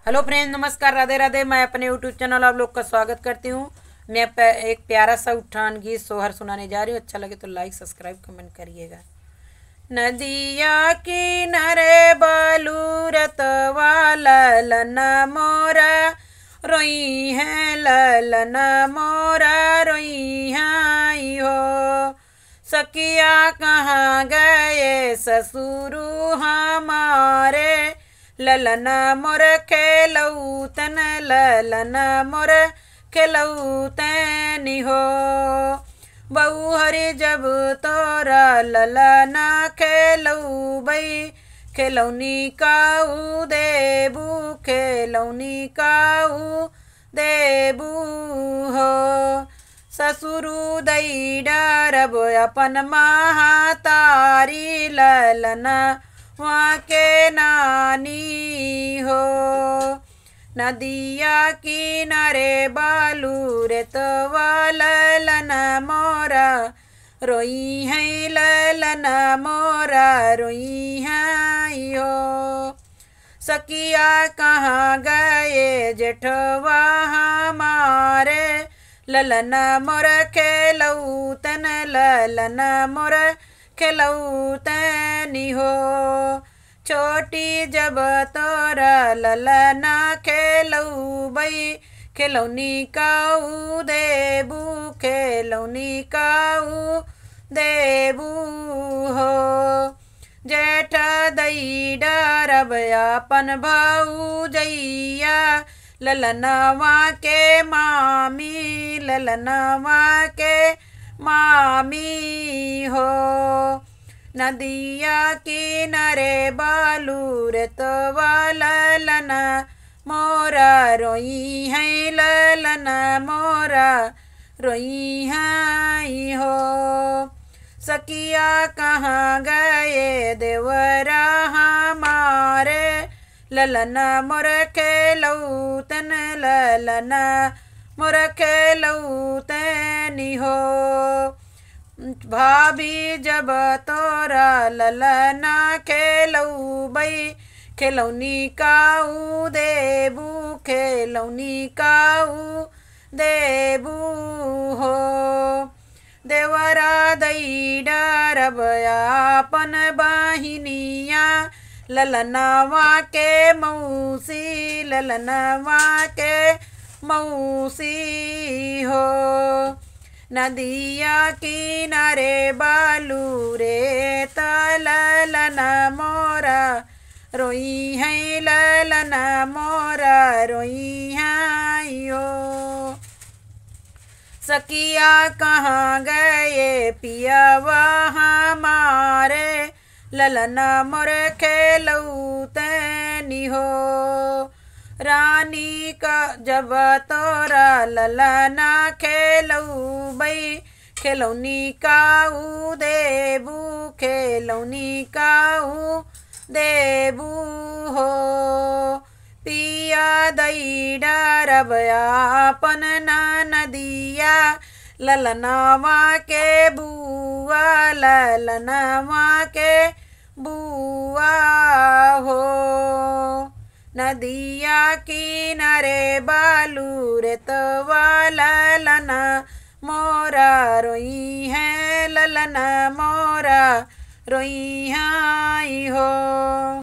Hello friend, नमस्कार, राधे राधे। मैं अपने यूट्यूब चैनल आप लोग का स्वागत करती हूँ। मैं एक प्यारा सा उठान गीत सोहर सुनाने जा रही हूँ। अच्छा लगे तो लाइक सब्सक्राइब कमेंट करिएगा। नदिया किनारे बालूरत वाला ललना मोरा रोई है, ललना मोरा रोई है हो। सखिया कहाँ गए ससुरु हमारे, ललना मोर खेलौतन, ललना मोर खेलौतन हो। बहू हरी जब तोरा ललना खेलौबै, खेलौनी काऊ देबू, खेलौनी काऊ देबू हो। ससुरु दई डरब अपन महातारी, ललना वहाँ के नानी हो। नदिया किनारे बालू रे तो ललना मोरा रोई है, ललना मोरा रोई है हो। सखिया कहाँ गए जेठवा हमारे, ललना मोर खेलौतन, ललना मोर खेलौतन हो। छोटी जब तोरा ललना खेलौबै, खेलौनी काऊ देबू, खेलौनी काऊ देबू हो। जेठ दई डरब अपन भौजैया, ललनवा के मामी, ललनवा के मामी हो। नदिया किनारे बालू रे तो ललना मोरा रोई है, ललना मोरा रोई है हो। सखिया कहाँ गए देवरा हमारे, ललना मोर खेलौतन, ललना मोर खेलौतन हो। भाभी जब तोरा ललना खेलौबै, खेलौनी काऊ देबू, खेलौनी काऊ देबू हो। देवरा दई डरब अपन बहिनिया, ललनवा के मौसी, ललनवा के मौसी हो। नदिया किनारे बालू रे त ललना मोरा रोई है, ललना मोरा रोई है हो। सखिया कहाँ गए पियावा हमारे, ललना मोर खेलौतन हो। रानी का जब तोरा ललना खेलौबै, खेलौनी काऊ देबू, खेलौनी काऊ देबू हो। पिया दई डरब अपन नदिया, ललनवा के बुआ, ललनवा के बुआ हो। नदिया किनारे बालू रे तो ललना मोरा रोई है, ललना मोरा रोई है हो।